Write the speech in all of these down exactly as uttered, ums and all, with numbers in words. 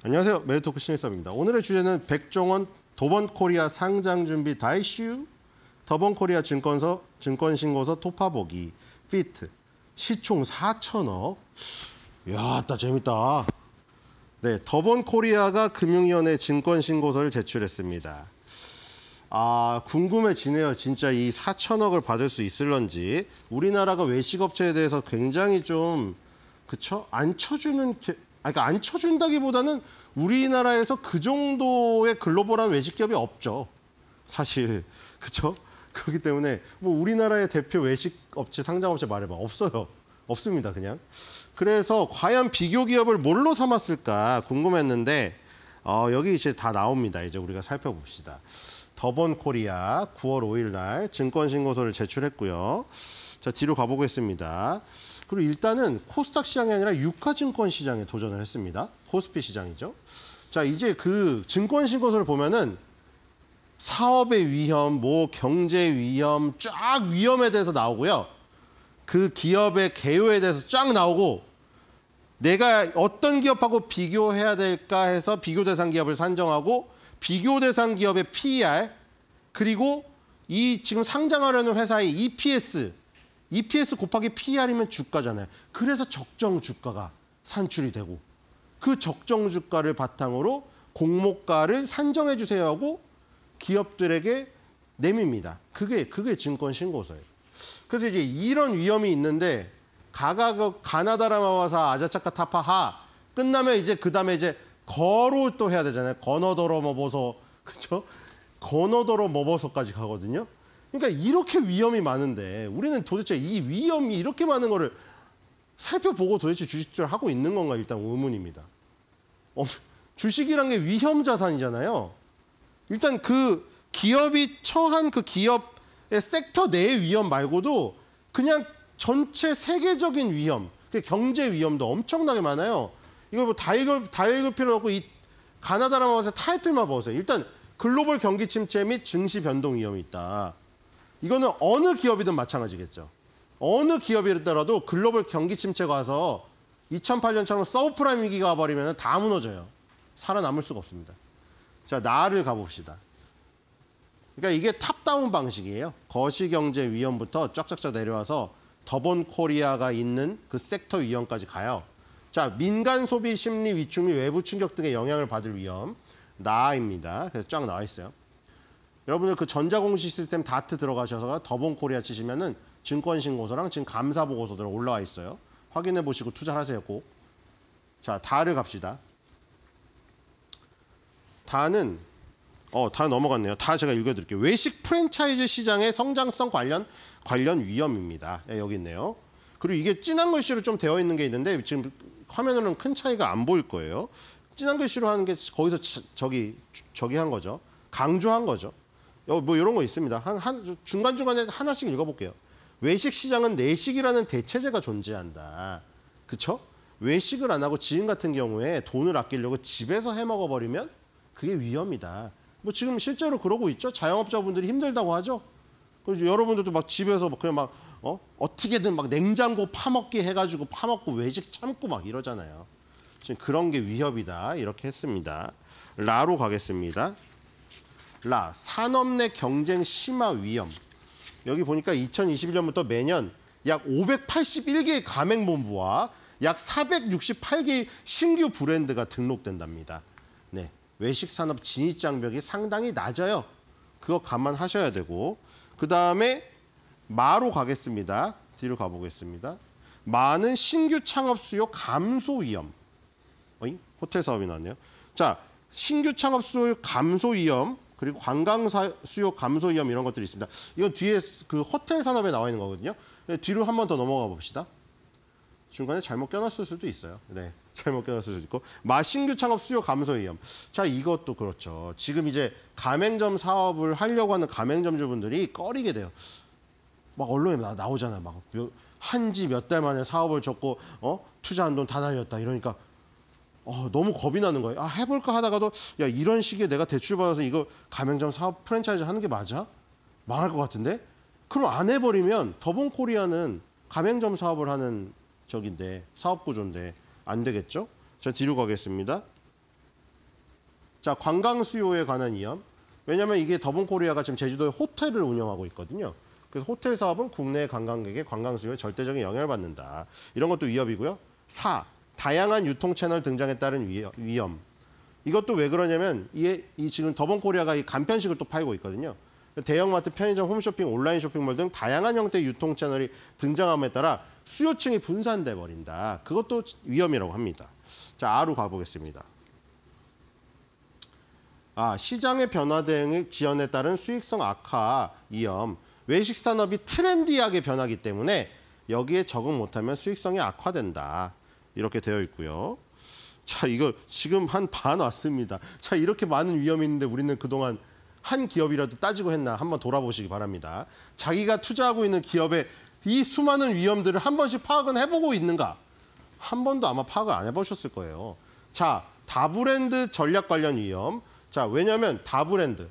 안녕하세요. 메리토크 신일섭입니다. 오늘의 주제는 백종원 도번코리아 상장 준비 다 이슈, 더번코리아 증권서 증권신고서 토파보기 피트 시총 사천억. 이야, 따 재밌다. 네, 더번코리아가 금융위원회 증권신고서를 제출했습니다. 아, 궁금해지네요. 진짜 이 사천억을 받을 수 있을런지. 우리나라가 외식업체에 대해서 굉장히 좀 그쵸? 안 쳐주는, 그러니까 안 쳐준다기보다는 우리나라에서 그 정도의 글로벌한 외식기업이 없죠. 사실, 그쵸? 그렇기 때문에 뭐 우리나라의 대표 외식업체, 상장업체 말해봐. 없어요. 없습니다, 그냥. 그래서 과연 비교 기업을 뭘로 삼았을까 궁금했는데 어, 여기 이제 다 나옵니다. 이제 우리가 살펴봅시다. 더번코리아 구월 오일 날 증권신고서를 제출했고요. 자, 뒤로 가보겠습니다. 그리고 일단은 코스닥 시장이 아니라 유가증권 시장에 도전을 했습니다. 코스피 시장이죠. 자, 이제 그 증권신고서를 보면은 사업의 위험, 뭐 경제 위험, 쫙 위험에 대해서 나오고요. 그 기업의 개요에 대해서 쫙 나오고 내가 어떤 기업하고 비교해야 될까 해서 비교 대상 기업을 산정하고 비교 대상 기업의 피이알 그리고 이 지금 상장하려는 회사의 이피에스 이피에스 곱하기 피이알이면 주가잖아요. 그래서 적정 주가가 산출이 되고 그 적정 주가를 바탕으로 공모가를 산정해 주세요 하고 기업들에게 내밉니다. 그게 그게 증권신고서예요. 그래서 이제 이런 위험이 있는데 가가 가나다라마와사 아자차카 타파하 끝나면 이제 그다음에 이제 거로 또 해야 되잖아요. 건어더러 머버서 그렇죠? 건어더러 머버서까지 가거든요. 그러니까 이렇게 위험이 많은데 우리는 도대체 이 위험이 이렇게 많은 거를 살펴보고 도대체 주식 투자를 하고 있는 건가 일단 의문입니다. 어, 주식이란 게 위험 자산이잖아요. 일단 그 기업이 처한 그 기업의 섹터 내의 위험 말고도 그냥 전체 세계적인 위험, 경제 위험도 엄청나게 많아요. 이걸 뭐 다 읽을, 다 읽을 필요는 없고 이 가나다라마와사 타이틀만 보세요. 일단 글로벌 경기 침체 및 증시 변동 위험이 있다. 이거는 어느 기업이든 마찬가지겠죠. 어느 기업이더라도 글로벌 경기 침체가 와서 이천팔 년처럼 서브프라임 위기가 와버리면 다 무너져요. 살아남을 수가 없습니다. 자, 나를 가봅시다. 그러니까 이게 탑다운 방식이에요. 거시경제 위험부터 쫙쫙쫙 내려와서 더번코리아가 있는 그 섹터 위험까지 가요. 자, 민간 소비 심리 위축 및 외부 충격 등의 영향을 받을 위험. 나입니다. 그래서 쫙 나와 있어요. 여러분들 그 전자공시 시스템 다트 들어가셔서 더번코리아 치시면은 증권신고서랑 지금 감사보고서들 올라와 있어요. 확인해 보시고 투자를 하세요, 꼭. 자, 다를 갑시다. 다는 어, 다 넘어갔네요. 다 제가 읽어드릴게요. 외식 프랜차이즈 시장의 성장성 관련 관련 위험입니다. 예, 여기 있네요. 그리고 이게 진한 글씨로 좀 되어 있는 게 있는데 지금 화면으로는 큰 차이가 안 보일 거예요. 진한 글씨로 하는 게 거기서 저기 저기 한 거죠. 강조한 거죠. 뭐 이런 거 있습니다. 한, 한 중간 중간에 하나씩 읽어볼게요. 외식 시장은 내식이라는 대체제가 존재한다. 그렇죠? 외식을 안 하고 지금 같은 경우에 돈을 아끼려고 집에서 해 먹어버리면 그게 위험이다. 뭐 지금 실제로 그러고 있죠. 자영업자분들이 힘들다고 하죠. 그래서 여러분들도 막 집에서 그냥 막 어? 어떻게든 막 냉장고 파먹기 해가지고 파먹고 외식 참고 막 이러잖아요. 지금 그런 게 위협이다. 이렇게 했습니다. 라로 가겠습니다. 라, 산업 내 경쟁 심화 위험. 여기 보니까 이천이십일 년부터 매년 약 오백팔십일 개의 가맹본부와 약 사백육십팔 개의 신규 브랜드가 등록된답니다. 네, 외식 산업 진입 장벽이 상당히 낮아요. 그거 감안하셔야 되고 그 다음에 마로 가겠습니다. 뒤로 가보겠습니다. 마는 신규 창업 수요 감소 위험. 어이? 호텔 사업이 나왔네요. 자, 신규 창업 수요 감소 위험 그리고 관광 수요 감소 위험 이런 것들이 있습니다. 이건 뒤에 그 호텔 산업에 나와 있는 거거든요. 뒤로 한 번 더 넘어가 봅시다. 중간에 잘못 껴놨을 수도 있어요. 네, 잘못 껴놨을 수도 있고. 마신규 창업 수요 감소 위험. 자, 이것도 그렇죠. 지금 이제 가맹점 사업을 하려고 하는 가맹점주분들이 꺼리게 돼요. 막 언론에 나, 나오잖아요. 막 한지 몇 달 만에 사업을 접고 어? 투자한 돈 다 날렸다 이러니까 어, 너무 겁이 나는 거예요. 아, 해볼까 하다가도 야, 이런 시기에 내가 대출 받아서 이거 가맹점 사업 프랜차이즈 하는 게 맞아? 망할 것 같은데? 그럼 안 해버리면 더번코리아는 가맹점 사업을 하는 저긴데 사업 구조인데 안 되겠죠? 자, 뒤로 가겠습니다. 자, 관광 수요에 관한 위험. 왜냐하면 이게 더본코리아가 지금 제주도에 호텔을 운영하고 있거든요. 그래서 호텔 사업은 국내 관광객의 관광 수요에 절대적인 영향을 받는다. 이런 것도 위협이고요. 사, 다양한 유통 채널 등장에 따른 위험. 이것도 왜 그러냐면 이게 이 지금 더본코리아가 이 간편식을 또 팔고 있거든요. 대형마트, 편의점, 홈쇼핑, 온라인 쇼핑몰 등 다양한 형태의 유통 채널이 등장함에 따라 수요층이 분산돼 버린다. 그것도 위험이라고 합니다. 자, R로 가보겠습니다. 아, 시장의 변화 대응의 지연에 따른 수익성 악화 위험. 외식 산업이 트렌디하게 변하기 때문에 여기에 적응 못하면 수익성이 악화된다. 이렇게 되어 있고요. 자, 이거 지금 한 반 왔습니다. 자, 이렇게 많은 위험이 있는데 우리는 그동안 한 기업이라도 따지고 했나 한번 돌아보시기 바랍니다. 자기가 투자하고 있는 기업의 이 수많은 위험들을 한 번씩 파악은 해보고 있는가? 한 번도 아마 파악을 안 해보셨을 거예요. 자, 다브랜드 전략 관련 위험. 자, 왜냐하면 다브랜드.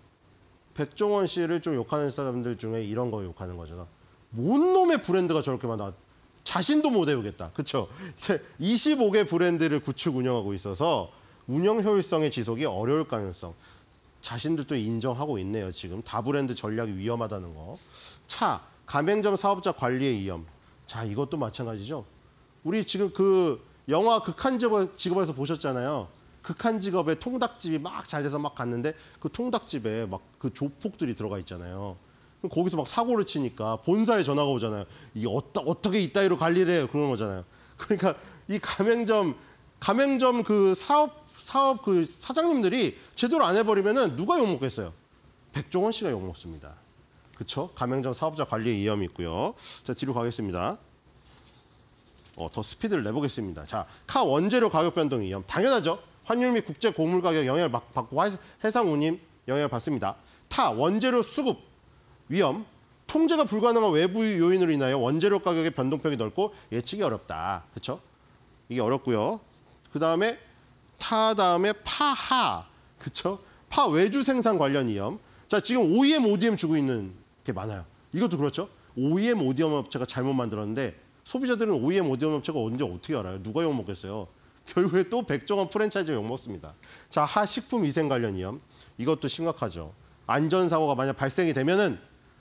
백종원 씨를 좀 욕하는 사람들 중에 이런 거 욕하는 거잖아. 뭔 놈의 브랜드가 저렇게 많아. 자신도 못 외우겠다. 그렇죠? 이십오 개 브랜드를 구축 운영하고 있어서 운영 효율성의 지속이 어려울 가능성. 자신들도 인정하고 있네요. 지금 다브랜드 전략이 위험하다는 거. 차, 가맹점 사업자 관리의 위험. 자, 이것도 마찬가지죠. 우리 지금 그 영화 극한 직업에서 보셨잖아요. 극한 직업에 통닭집이 막 잘 돼서 막 갔는데 그 통닭집에 막 그 조폭들이 들어가 있잖아요. 거기서 막 사고를 치니까 본사에 전화가 오잖아요. 이게 어떠, 어떻게 이따위로 관리를 해요? 그런 거잖아요. 그러니까 이 가맹점 가맹점 그 사업 사업 그 사장님들이 제대로 안 해버리면은 누가 욕 먹겠어요? 백종원 씨가 욕 먹습니다. 그렇죠? 가맹점 사업자 관리에 위험이 있고요. 자, 뒤로 가겠습니다. 어, 더 스피드를 내보겠습니다. 자, 카 원재료 가격 변동 위험. 당연하죠. 환율 및 국제 곡물 가격 영향을 막 받고 해상 운임 영향을 받습니다. 타 원재료 수급 위험. 통제가 불가능한 외부 요인으로 인하여 원재료 가격의 변동폭이 넓고 예측이 어렵다. 그렇죠? 이게 어렵고요. 그 다음에 타 다음에 파하. 그렇죠? 파 외주 생산 관련 위험. 자, 지금 오이엠, 오디엠 주고 있는 게 많아요. 이것도 그렇죠? 오이엠, 오디엠 업체가 잘못 만들었는데 소비자들은 오이엠, 오디엠 업체가 언제 어떻게 알아요? 누가 욕먹겠어요? 결국에 또 백종원 프랜차이즈가 욕먹습니다. 자, 하 식품 위생 관련 위험. 이것도 심각하죠. 안전사고가 만약 발생이 되면은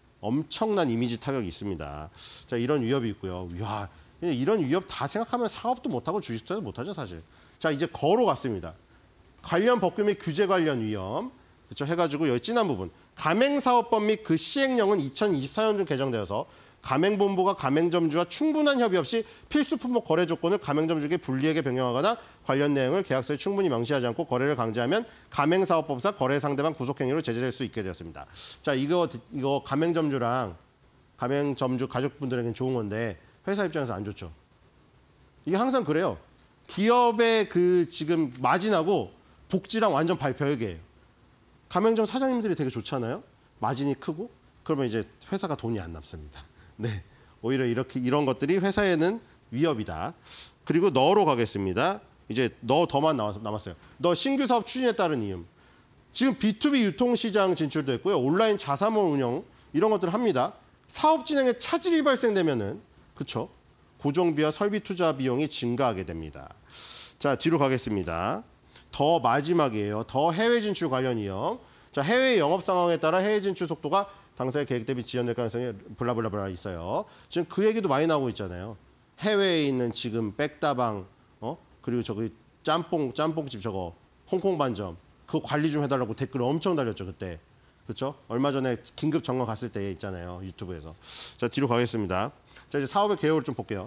엄청난 이미지 타격이 있습니다. 자, 이런 위협이 있고요. 야, 이런 위협 다 생각하면 사업도 못하고 주식도 못하죠, 사실. 자, 이제 거로 갔습니다. 관련 법규 및 규제 관련 위험. 그렇죠? 해가지고 여기 진한 부분. 가맹사업법 및 그 시행령은 이천이십사 년 중 개정되어서 가맹본부가 가맹점주와 충분한 협의 없이 필수 품목 거래 조건을 가맹점주에게 불리하게 변경하거나 관련 내용을 계약서에 충분히 명시하지 않고 거래를 강제하면 가맹사업법상 거래 상대방 구속행위로 제재될 수 있게 되었습니다. 자, 이거 이거 가맹점주랑 가맹점주 가족분들에게는 좋은 건데 회사 입장에서 안 좋죠. 이게 항상 그래요. 기업의 그 지금 마진하고 복지랑 완전 별개예요. 가맹점 사장님들이 되게 좋잖아요. 마진이 크고 그러면 이제 회사가 돈이 안 남습니다. 네, 오히려 이렇게 이런 것들이 회사에는 위협이다. 그리고 너로 가겠습니다. 이제 너 더만 남았어요. 너 신규 사업 추진에 따른 이유. 지금 비투비 유통시장 진출도 했고요. 온라인 자사몰 운영 이런 것들을 합니다. 사업 진행에 차질이 발생되면은 그렇죠. 고정비와 설비 투자 비용이 증가하게 됩니다. 자, 뒤로 가겠습니다. 더 마지막이에요. 더 해외 진출 관련 위험. 자, 해외 영업 상황에 따라 해외 진출 속도가 당사의 계획 대비 지연될 가능성이 블라블라블라 있어요. 지금 그 얘기도 많이 나오고 있잖아요. 해외에 있는 지금 백다방, 어 그리고 저기 짬뽕 짬뽕집 저거 홍콩 반점 그거 관리 좀 해달라고 댓글 엄청 달렸죠 그때. 그렇죠? 얼마 전에 긴급 점검 갔을 때 있잖아요 유튜브에서. 자, 뒤로 가겠습니다. 자, 이제 사업의 개요를 좀 볼게요.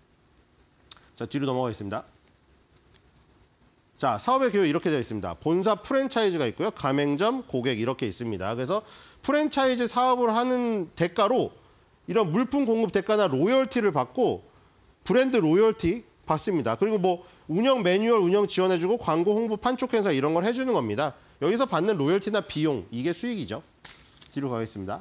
자, 뒤로 넘어가겠습니다. 자, 사업의 개요 이렇게 되어 있습니다. 본사 프랜차이즈가 있고요. 가맹점, 고객 이렇게 있습니다. 그래서 프랜차이즈 사업을 하는 대가로 이런 물품 공급 대가나 로열티를 받고 브랜드 로열티 받습니다. 그리고 뭐 운영 매뉴얼 운영 지원해주고 광고 홍보 판촉 행사 이런 걸 해주는 겁니다. 여기서 받는 로열티나 비용 이게 수익이죠. 뒤로 가겠습니다.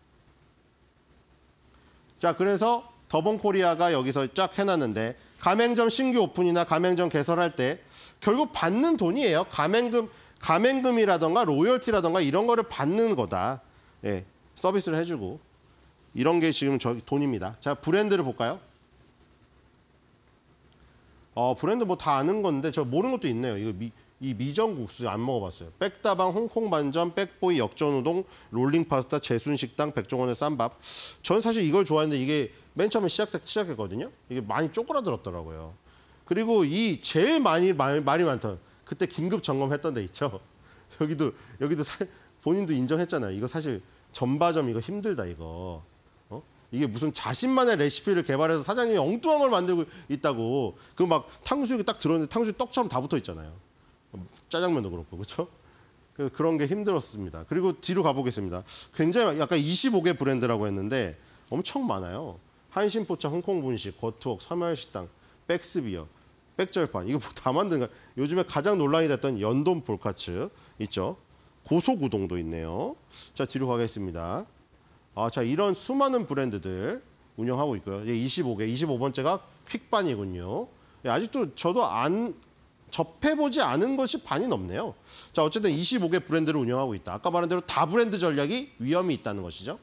자, 그래서 더본코리아가 여기서 쫙 해놨는데 가맹점 신규 오픈이나 가맹점 개설할 때 결국 받는 돈이에요. 가맹금, 가맹금이라던가 로열티라던가 이런 거를 받는 거다. 예, 서비스를 해주고 이런 게 지금 저 돈입니다. 자, 브랜드를 볼까요? 어, 브랜드 뭐 다 아는 건데 저 모르는 것도 있네요. 이거 미, 이 미정국수 안 먹어봤어요. 백다방, 홍콩 반점, 백보이, 역전우동, 롤링 파스타, 제순식당, 백종원의 쌈밥. 저는 사실 이걸 좋아했는데 이게 맨 처음에 시작, 시작했거든요. 이게 많이 쪼그라들었더라고요. 그리고 이 제일 많이 말, 말이 많던 그때 긴급 점검했던 데 있죠. 여기도 여기도 사, 본인도 인정했잖아요. 이거 사실 전바점 이거 힘들다 이거. 어? 이게 무슨 자신만의 레시피를 개발해서 사장님이 엉뚱한 걸 만들고 있다고. 그 막 탕수육이 딱 들었는데 탕수육 떡처럼 다 붙어 있잖아요. 짜장면도 그렇고 그렇죠? 그런 게 힘들었습니다. 그리고 뒤로 가보겠습니다. 굉장히 약간 이십오 개 브랜드라고 했는데 엄청 많아요. 한신포차, 홍콩분식, 거투옥, 삼열식당, 백스비어, 백절판 이거 다 만든 거. 요즘에 가장 논란이 됐던 연돈 볼카츠 있죠. 고속우동도 있네요. 자 뒤로 가겠습니다. 아, 자 이런 수많은 브랜드들 운영하고 있고요. 예, 이십오 개, 이십오 번째가 퀵반이군요. 예, 아직도 저도 안 접해보지 않은 것이 반이 넘네요. 자 어쨌든 이십오 개 브랜드를 운영하고 있다. 아까 말한 대로 다 브랜드 전략이 위험이 있다는 것이죠.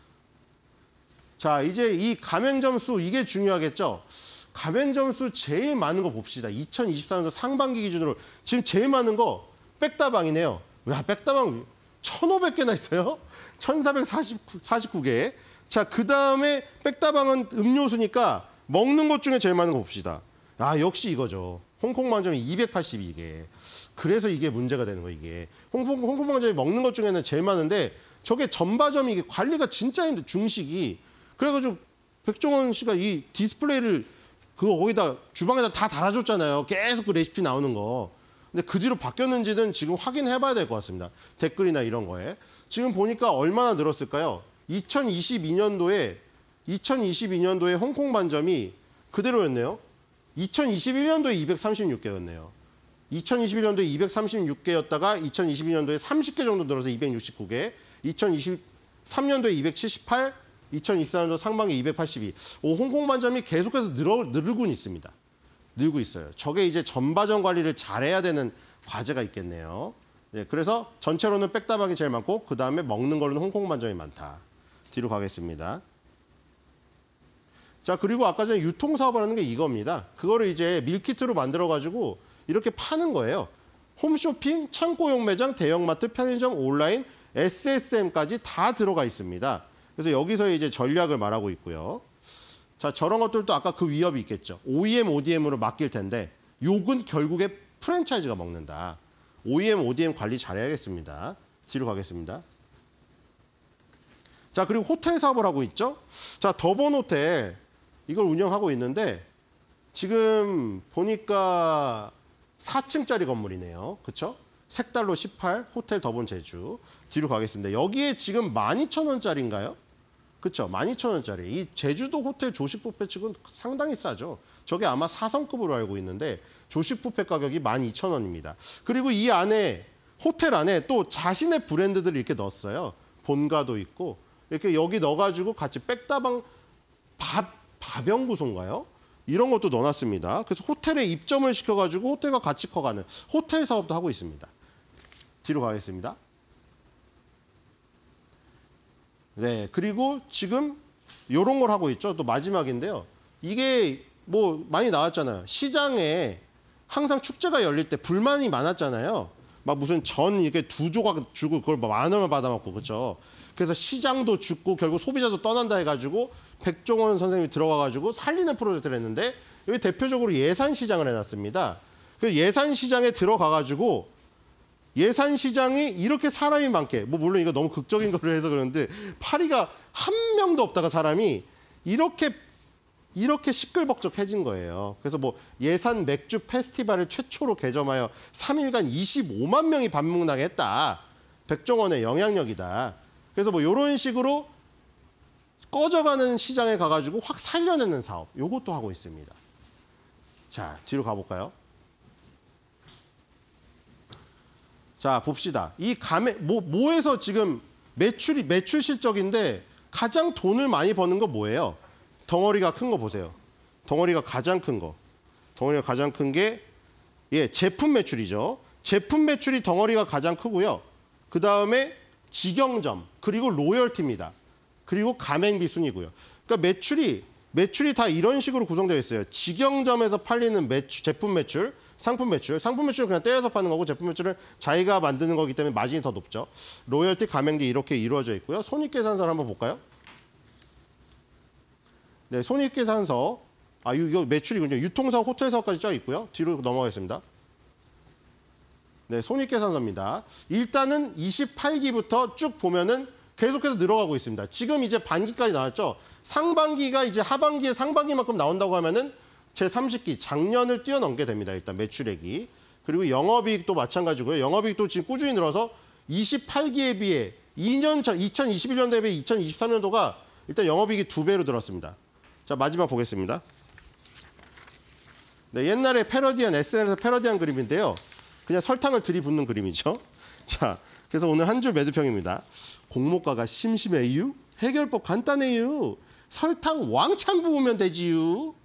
자 이제 이 가맹점 수 이게 중요하겠죠. 가맹점 수 제일 많은 거 봅시다. 이천이십사 년도 상반기 기준으로 지금 제일 많은 거 백다방이네요. 야 백다방 천오백 개나 있어요. 천사백사십구 개. 자 그다음에 백다방은 음료수니까 먹는 것 중에 제일 많은 거 봅시다. 아 역시 이거죠. 홍콩 반점이 이백팔십이 개. 그래서 이게 문제가 되는 거예요, 이게. 홍콩, 홍콩 반점이 먹는 것 중에는 제일 많은데 저게 전바점이 이게 관리가 진짜 힘들어, 중식이. 그래가지고 백종원 씨가 이 디스플레이를 그거 거기다 주방에다 다 달아줬잖아요. 계속 그 레시피 나오는 거. 근데 그 뒤로 바뀌었는지는 지금 확인해봐야 될 것 같습니다. 댓글이나 이런 거에. 지금 보니까 얼마나 늘었을까요? 이천이십이 년도에 이천이십이 년도에 홍콩 반점이 그대로였네요. 이천이십일 년도에 이백삼십육 개였네요. 이천이십일 년도에 이백삼십육 개였다가 이천이십이 년도에 삼십 개 정도 늘어서 이백육십구 개, 이천이십삼 년도에 이백칠십팔, 이천이십사 년도 상반기 이백팔십이. 오, 홍콩 반점이 계속해서 늘어, 늘고 있습니다. 늘고 있어요. 저게 이제 전바점 관리를 잘해야 되는 과제가 있겠네요. 네, 그래서 전체로는 백다방이 제일 많고 그 다음에 먹는 걸로는 홍콩 반점이 많다. 뒤로 가겠습니다. 자 그리고 아까 전에 유통사업을 하는 게 이겁니다. 그거를 이제 밀키트로 만들어가지고 이렇게 파는 거예요. 홈쇼핑, 창고용 매장, 대형마트, 편의점, 온라인, 에스에스엠까지 다 들어가 있습니다. 그래서 여기서 이제 전략을 말하고 있고요. 자 저런 것들도 아까 그 위협이 있겠죠. 오이엠, 오디엠으로 맡길 텐데 욕은 결국에 프랜차이즈가 먹는다. 오이엠, 오디엠 관리 잘해야겠습니다. 뒤로 가겠습니다. 자 그리고 호텔 사업을 하고 있죠. 자 더본 호텔 이걸 운영하고 있는데 지금 보니까 사 층짜리 건물이네요. 그렇죠? 색달로 십팔, 호텔 더본 제주. 뒤로 가겠습니다. 여기에 지금 만 이천 원짜리인가요? 그렇죠? 만 이천 원짜리. 이 제주도 호텔 조식 뷔페 측은 상당히 싸죠. 저게 아마 사 성급으로 알고 있는데 조식 뷔페 가격이 만 이천 원입니다. 그리고 이 안에 호텔 안에 또 자신의 브랜드들을 이렇게 넣었어요. 본가도 있고 이렇게 여기 넣어가지고 같이 백다방 밥 밥연구소인가요? 이런 것도 넣어놨습니다. 그래서 호텔에 입점을 시켜가지고 호텔과 같이 커가는 호텔 사업도 하고 있습니다. 뒤로 가겠습니다. 네, 그리고 지금 이런 걸 하고 있죠. 또 마지막인데요. 이게 뭐 많이 나왔잖아요. 시장에 항상 축제가 열릴 때 불만이 많았잖아요. 막 무슨 전 이렇게 두 조각 주고 그걸 만 원을 받아먹고 그렇죠. 그래서 시장도 죽고 결국 소비자도 떠난다 해가지고 백종원 선생님이 들어가가지고 살리는 프로젝트를 했는데 여기 대표적으로 예산시장을 해놨습니다. 그 예산시장에 들어가가지고 예산시장이 이렇게 사람이 많게 뭐 물론 이거 너무 극적인 거를 해서 그러는데 파리가 한 명도 없다가 사람이 이렇게 이렇게 시끌벅적해진 거예요. 그래서 뭐 예산 맥주 페스티벌을 최초로 개점하여 삼 일간 이십오만 명이 방문하게 했다. 백종원의 영향력이다. 그래서 뭐 이런 식으로 꺼져가는 시장에 가가지고 확 살려내는 사업, 요것도 하고 있습니다. 자, 뒤로 가볼까요? 자, 봅시다. 이 감에 뭐 뭐에서 지금 매출이 매출 실적인데 가장 돈을 많이 버는 거 뭐예요? 덩어리가 큰 거 보세요. 덩어리가 가장 큰 거. 덩어리가 가장 큰 게 예, 제품 매출이죠. 제품 매출이 덩어리가 가장 크고요. 그 다음에 직영점, 그리고 로열티입니다. 그리고 가맹비 순이고요. 그러니까 매출이 매출이 다 이런 식으로 구성되어 있어요. 직영점에서 팔리는 매출, 제품 매출, 상품 매출. 상품 매출은 그냥 떼어서 파는 거고 제품 매출은 자기가 만드는 거기 때문에 마진이 더 높죠. 로열티, 가맹비 이렇게 이루어져 있고요. 손익계산서를 한번 볼까요? 네, 손익계산서. 아, 이거 매출이군요. 유통사업, 호텔사업까지 쫙 있고요. 뒤로 넘어가겠습니다. 네, 손익계산서입니다. 일단은 이십팔 기부터 쭉 보면은 계속해서 늘어가고 있습니다. 지금 이제 반기까지 나왔죠. 상반기가 이제 하반기에 상반기만큼 나온다고 하면은 제삼십 기 작년을 뛰어넘게 됩니다. 일단 매출액이. 그리고 영업이익도 마찬가지고요. 영업이익도 지금 꾸준히 늘어서 이십팔 기에 비해 이 년 전 이천이십일 년도에 비해 이천이십삼 년도가 일단 영업이익이 두 배로 늘었습니다. 자, 마지막 보겠습니다. 네, 옛날에 패러디한 에스엔에스 패러디한 그림인데요. 그냥 설탕을 들이붓는 그림이죠. 자, 그래서 오늘 한 줄 매도평입니다. 공모가가 심심해요? 해결법 간단해요. 설탕 왕창 부으면 되지요.